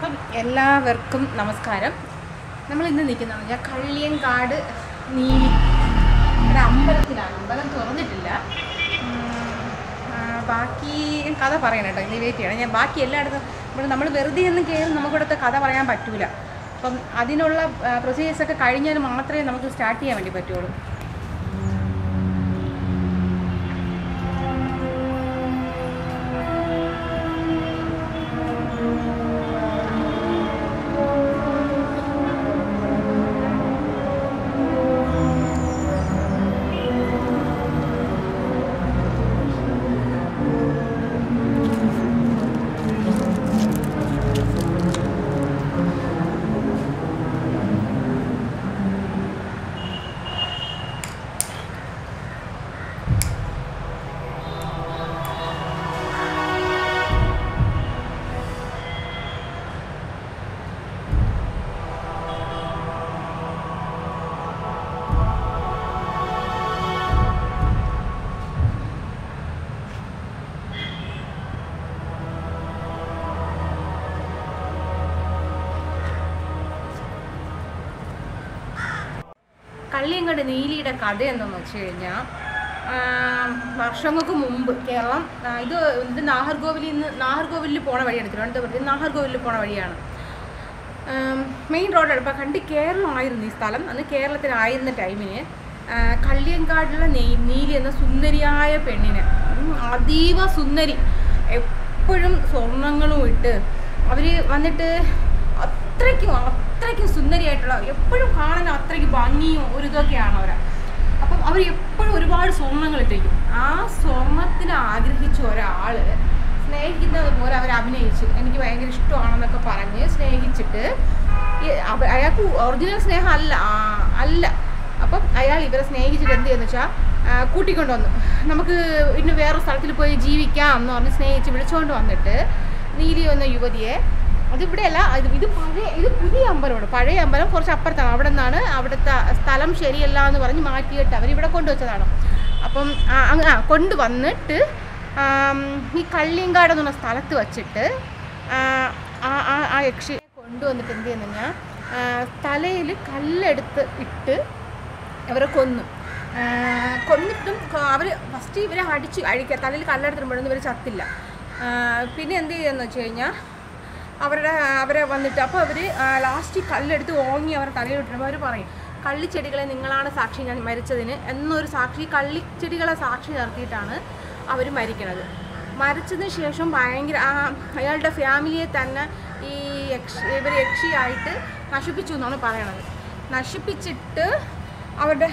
അപ്പം എല്ലാവർക്കും നമസ്കാരം. നമ്മൾ ഇന്ന് നിൽക്കുന്നത് ഞാൻ കള്ളിയങ്കാട് നീലി ഒരു അമ്പലത്തിലാണ്. അമ്പലം തുറന്നിട്ടില്ല. ബാക്കി കഥ പറയണം കേട്ടോ, ഇന്ന് വെയിറ്റ് ചെയ്യണം. ഞാൻ ബാക്കി എല്ലായിടത്തും നമ്മൾ വെറുതെ ഒന്നും കയറി നമുക്കിവിടുത്തെ കഥ പറയാൻ പറ്റൂല. അപ്പം അതിനുള്ള പ്രൊസീജിയേഴ്സൊക്കെ കഴിഞ്ഞാൽ മാത്രമേ നമുക്ക് സ്റ്റാർട്ട് ചെയ്യാൻ വേണ്ടി പറ്റുള്ളൂ. കള്ളിയങ്കാട് നീലിയുടെ കഥ എന്താണെന്ന് വെച്ച് കഴിഞ്ഞാൽ, വർഷങ്ങൾക്ക് മുമ്പ് കേരളം ഇത് നാഹർകോവിലിൽ പോണ വഴിയാണ്. തിരുവനന്തപുരത്ത് നാഹർകോവിലിൽ പോണ വഴിയാണ്. മെയിൻ റോഡാണ്. ഇപ്പം കണ്ടി കേരളമായിരുന്നു ഈ സ്ഥലം. അന്ന് കേരളത്തിലായിരുന്ന ടൈമിന് കള്ളിയങ്കാടുള്ള നീലി എന്ന സുന്ദരിയായ പെണ്ണിന്, അതീവ സുന്ദരി, എപ്പോഴും സ്വർണ്ണങ്ങളും ഇട്ട് അവർ വന്നിട്ട് അത്രയ്ക്കും സുന്ദരിയായിട്ടുള്ള, എപ്പോഴും കാണാൻ അത്രയ്ക്ക് ഭംഗിയും ഒരു ഇതൊക്കെയാണ് അവർ. അപ്പം അവർ എപ്പോഴും ഒരുപാട് സ്വർണ്ണങ്ങൾ ഇട്ടേക്കും. ആ സ്വർണ്ണത്തിന് ആഗ്രഹിച്ച ഒരാൾ സ്നേഹിക്കുന്നത് പോലെ അവർ അഭിനയിച്ച് എനിക്ക് ഭയങ്കര ഇഷ്ടമാണെന്നൊക്കെ പറഞ്ഞ് സ്നേഹിച്ചിട്ട്, അയാൾക്ക് ഒറിജിനൽ സ്നേഹം അല്ല. അപ്പം അയാൾ ഇവരെ സ്നേഹിച്ചിട്ട് എന്ത് ചെയ്യുന്നു വെച്ചാൽ കൂട്ടിക്കൊണ്ടുവന്നു. നമുക്ക് ഇന്ന് വേറെ സ്ഥലത്തിൽ പോയി ജീവിക്കാം എന്ന് പറഞ്ഞ് സ്നേഹിച്ച് വിളിച്ചുകൊണ്ട് വന്നിട്ട് നീലി എന്ന യുവതിയെ, അതിവിടെയല്ല, ഇത് പുതിയ അമ്പലമാണ്. പഴയ അമ്പലം കുറച്ച് അപ്പുറത്താണ്. അവിടെ നിന്നാണ് അവിടുത്തെ സ്ഥലം ശരിയല്ല എന്ന് പറഞ്ഞ് മാറ്റിയിട്ട് അവരിവിടെ കൊണ്ടുവച്ചതാണ്. അപ്പം കൊണ്ടുവന്നിട്ട് ഈ കള്ളിയങ്കാട് എന്ന് പറഞ്ഞ സ്ഥലത്ത് വച്ചിട്ട് ആ യക്ഷിയെ കൊണ്ടുവന്നിട്ട് എന്ത് ചെയ്യുന്നു കഴിഞ്ഞാൽ തലയിൽ കല്ലെടുത്ത് ഇട്ട് അവരെ കൊന്നിട്ടും അവർ ഫസ്റ്റ് ഇവരെ അഴിക്കുക. തലയിൽ കല്ലെടുത്തിടുമ്പോഴൊന്നും ഇവർ ചത്തില്ല. പിന്നെ എന്ത് ചെയ്യുകയെന്ന് വെച്ച് കഴിഞ്ഞാൽ അവരെ വന്നിട്ട് അപ്പോൾ അവർ ലാസ്റ്റ് കല്ലെടുത്ത് ഓങ്ങി അവരെ തലയിൽ ഇട്ടിടുമ്പോൾ അവർ പറയും, കള്ളിച്ചെടികളെ നിങ്ങളാണ് സാക്ഷി ഞാൻ മരിച്ചതിന് എന്നൊരു സാക്ഷി, കള്ളിച്ചെടികളെ സാക്ഷി നിർത്തിയിട്ടാണ് അവർ മരിക്കണത്. മരിച്ചതിന് ശേഷം ഭയങ്കര അയാളുടെ ഫാമിലിയെ തന്നെ ഈ യക്ഷിയായിട്ട് നശിപ്പിച്ചു എന്നാണ് പറയണത്. നശിപ്പിച്ചിട്ട് അവരുടെ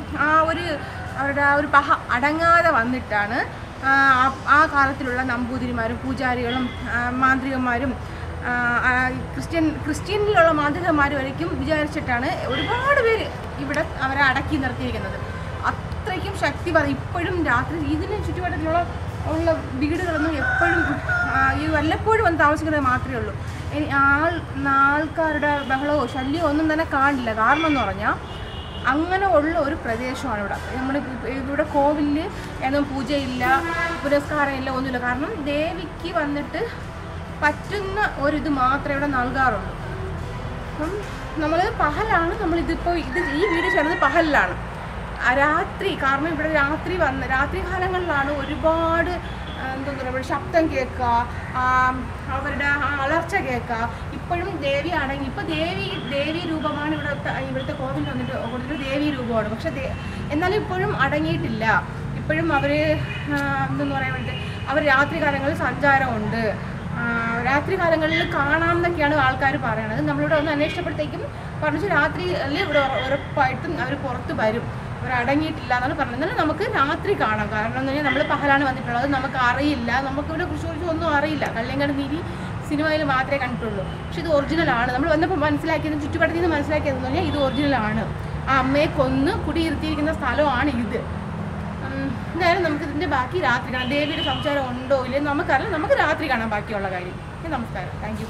ഒരു പഹ അടങ്ങാതെ വന്നിട്ടാണ് ആ കാലത്തിലുള്ള നമ്പൂതിരിമാരും പൂജാരികളും മാന്ത്രികന്മാരും ക്രിസ്ത്യനിലുള്ള മാന്ത്രികന്മാർ വരയ്ക്കും വിചാരിച്ചിട്ടാണ് ഒരുപാട് പേര് ഇവിടെ അവരെ അടക്കി നിർത്തിയിരിക്കുന്നത്. അത്രയ്ക്കും ശക്തി ഇപ്പോഴും രാത്രി ഇതിന് ചുറ്റുപാടിലുള്ള വീടുകളൊന്നും എപ്പോഴും വല്ലപ്പോഴും വന്ന് താമസിക്കുന്നത് മാത്രമേ ഉള്ളൂ. ആൾക്കാരുടെ ബഹളമോ ശല്യമോ ഒന്നും തന്നെ കാണില്ല. കാരണം എന്ന് പറഞ്ഞാൽ അങ്ങനെ ഉള്ള ഒരു പ്രദേശമാണ് ഇവിടെ. ഇവിടെ കോവിലിൽ ഒന്നും പൂജയില്ല, പുരസ്കാരമില്ല, ഒന്നുമില്ല. കാരണം ദേവിക്ക് വന്നിട്ട് പറ്റുന്ന ഒരിത് മാത്രമേ ഇവിടെ നൽകാറുള്ളൂ. അപ്പം നമ്മൾ പകലാണ്, നമ്മളിതിപ്പോൾ ഈ വീട് ചേർന്നത് പകലിലാണ്. രാത്രി, കാരണം ഇവിടെ രാത്രി കാലങ്ങളിലാണ് ഒരുപാട് എന്താ പറയുക ശബ്ദം കേൾക്കുക, അവരുടെ അലർച്ച കേൾക്കുക. ഇപ്പോഴും ദേവി അടങ്ങി, ഇപ്പോൾ ദേവി രൂപമാണ് ഇവിടുത്തെ കോവിലിൽ വന്നിട്ട് കൊടുത്തിട്ട് ദേവി രൂപമാണ്. പക്ഷെ എന്നാലും ഇപ്പോഴും അടങ്ങിയിട്ടില്ല. ഇപ്പോഴും അവർ എന്തെന്ന് പറയാൻ വേണ്ടി അവർ രാത്രി കാലങ്ങളിൽ സഞ്ചാരമുണ്ട്. രാത്രി കാലങ്ങളിൽ കാണാമെന്നൊക്കെയാണ് ആൾക്കാർ പറയണത്. നമ്മളിവിടെ ഒന്ന് അന്വേഷിച്ചപ്പോഴത്തേക്കും പറഞ്ഞു രാത്രിയിൽ ഇവിടെ ഉറപ്പായിട്ടും അവർ പുറത്ത് വരും, അവർ അടങ്ങിയിട്ടില്ല എന്നാണ് പറഞ്ഞത്. എന്നാലും നമുക്ക് രാത്രി കാണാം. കാരണം എന്ന് പറഞ്ഞാൽ നമ്മൾ പകലാണ് വന്നിട്ടുള്ളത്, നമുക്ക് അറിയില്ല, നമുക്കിവിടെ കുറിച്ച് ഒന്നും അറിയില്ല. കള്ളിയങ്കാട് നീലി സിനിമയിൽ മാത്രമേ കണ്ടിട്ടുള്ളൂ. പക്ഷെ ഇത് ഒറിജിനലാണ്. നമ്മൾ വന്നപ്പോൾ മനസ്സിലാക്കിയത്, ചുറ്റുപാടത്തിൽ നിന്ന് മനസ്സിലാക്കിയതെന്ന് പറഞ്ഞാൽ ഇത് ഒറിജിനലാണ്. ആ അമ്മയെ കൊന്ന് കുടിയിരുത്തിയിരിക്കുന്ന സ്ഥലമാണ് ഇത്. എന്തായാലും നമുക്കിതിൻ്റെ ബാക്കി രാത്രി കാണാം. ദേവിയുടെ സംസാരം ഉണ്ടോ ഇല്ലെന്ന് നമുക്കറിയില്ല. നമുക്ക് രാത്രി കാണാം ബാക്കിയുള്ള കാര്യം. നമസ്കാരം, താങ്ക് യു.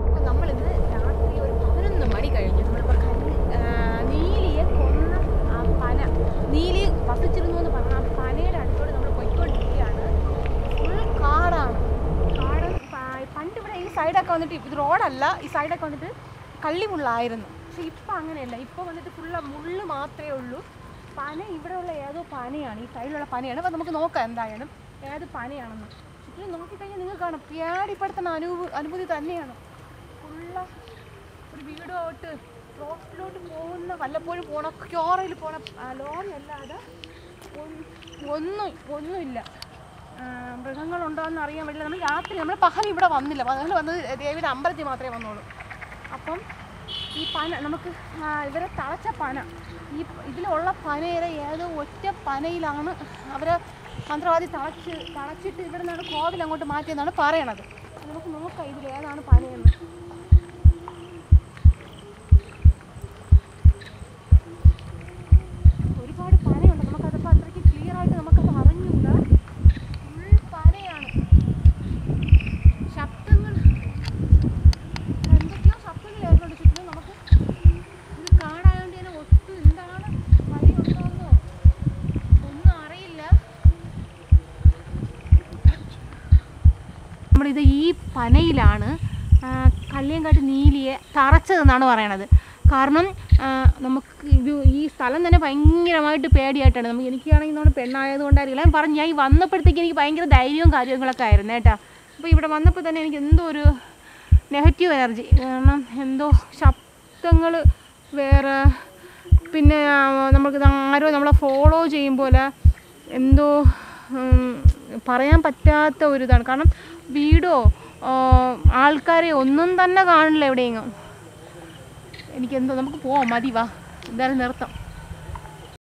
നമ്മളിന്ന് രാത്രി ഒരു 11 മണി കഴിഞ്ഞു. നമ്മളിപ്പോൾ നീലിയെ കൊന്ന സൈഡൊക്കെ വന്നിട്ട് ഇത് റോഡല്ല, ഈ സൈഡൊക്കെ വന്നിട്ട് കള്ളിമുള്ളായിരുന്നു. പക്ഷെ ഇപ്പം അങ്ങനെയല്ല, ഇപ്പോൾ വന്നിട്ട് ഫുള്ള് മുള്ള് മാത്രമേ ഉള്ളൂ. പന ഇവിടെയുള്ള ഏതോ പനയാണ്, ഈ സൈഡിലുള്ള പനയാണ്. അപ്പോൾ നമുക്ക് നോക്കാം എന്തായാലും ഏത് പനയാണെന്ന്. ചുറ്റിലും നോക്കിക്കഴിഞ്ഞാൽ നിങ്ങൾക്ക് കാണാം, പേടിപ്പെടുത്തുന്ന അനുഭൂതി തന്നെയാണ്. ഫുള്ള ഒരു വീടോട്ട് റോഡിലോട്ട് പോകുന്ന വല്ലപ്പോഴും പോണ ക്യോറയിൽ പോണ ലോറി അല്ലാതെ ഒന്നുമില്ല. മൃഗങ്ങളുണ്ടോയെന്ന് അറിയാൻ വേണ്ടി നമ്മൾ രാത്രി നമ്മൾ പകൽ ഇവിടെ വന്നില്ല, പകൽ വന്നത് ദേവിയുടെ അമ്പലത്തിൽ മാത്രമേ വന്നുള്ളൂ. അപ്പം ഈ പന നമുക്ക് ഇവരെ തളച്ച പന, ഈ ഇതിലുള്ള പനയുടെ ഏതോ ഒറ്റ പനയിലാണ് അവർ മന്ത്രവാദി തളച്ചിട്ട് ഇവിടെ നിന്നാണ് കോവിൽ അങ്ങോട്ട് മാറ്റിയെന്നാണ് പറയണത്. നമുക്ക് നോക്കാം ഇതിലേതാണ് പനയെന്ന്. ഒരുപാട് പനയുണ്ട്, നമുക്കതിപ്പോൾ അത്രയ്ക്ക് ക്ലിയർ ആയിട്ട് നമുക്കത് അറിഞ്ഞില്ല. ഫുൾ പനയാണ്. ശബ്ദങ്ങൾ എന്തൊക്കെയോ ശബ്ദങ്ങളായിരുന്നു ചുറ്റും. നമുക്ക് ഇത് കാടായോണ്ട് തന്നെ ഒട്ടും എന്താണ് വഴിയുണ്ടോന്നോ ഒന്നും അറിയില്ല. നമ്മളിത് ഈ പനയിലാണ് കള്ളിയങ്കാട്ട് നീലിയെ തറച്ചതെന്നാണ് പറയണത്. കാരണം നമുക്ക് ഈ സ്ഥലം തന്നെ ഭയങ്കരമായിട്ട് പേടിയായിട്ടാണ്. എനിക്കാണെങ്കിൽ നമ്മൾ പെണ്ണായതുകൊണ്ടായിരിക്കില്ല, ഞാൻ പറഞ്ഞു, ഞാൻ ഈ വന്നപ്പോഴത്തേക്ക് എനിക്ക് ഭയങ്കര ധൈര്യവും കാര്യങ്ങളൊക്കെ ആയിരുന്നു കേട്ടോ. അപ്പോൾ ഇവിടെ വന്നപ്പോൾ തന്നെ എനിക്ക് എന്തോ ഒരു നെഗറ്റീവ് എനർജി. കാരണം എന്തോ ശബ്ദങ്ങൾ വേറെ, പിന്നെ നമുക്ക് ആരോ നമ്മളെ ഫോളോ ചെയ്യും പോലെ എന്തോ പറയാൻ പറ്റാത്ത ഒരിതാണ്. കാരണം വീടോ ആൾക്കാരെ ഒന്നും തന്നെ കാണില്ല എവിടെയെങ്കിലും. എനിക്കെന്തോ നമുക്ക് പോവാം, മതി, വാ, എന്തായാലും നിർത്താം.